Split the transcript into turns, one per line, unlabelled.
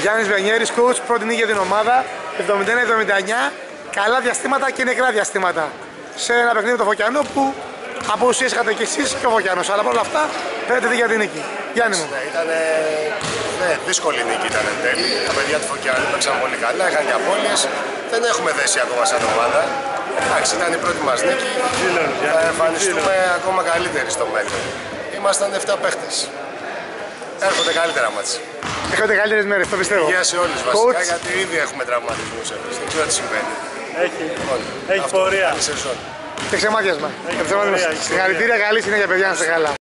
Γιάννης Βενιέρης, coach, πρώτη νίκη για την ομάδα, 71-79, καλά διαστήματα και νεκρά διαστήματα. Σε ένα παιχνίδι του Φωκιανού που απουσίες είχατε και εσείς και ο Φωκιανός, αλλά παρόλα αυτά φέρετε για την νίκη. Γιάννη μου.
Ήταν δύσκολη νίκη ήταν εν τέλει. Τα παιδιά του Φωκιανού παίξαν πολύ καλά, είχαν και απώλειες. Δεν έχουμε δέσει ακόμα σαν ομάδα. Εντάξει, ήταν η πρώτη μας νίκη. Θα εμφανιστούμε ακόμα καλύτεροι στο μέλλον. Ήμασταν 7 παίχτες. Έρχονται καλύτερα μάτς.
Έχετε καλύτερες μέρες, το πιστεύω.
Υγεία σε όλους βασικά, γιατί ήδη έχουμε τραυματισμούς εμείς. Δεν ξέρω τι συμβαίνει.
Έχει πορεία.
Και ξεμάτιασμα. Συγχαρητήρια, καλή συνέχεια παιδιά, να είστε καλά.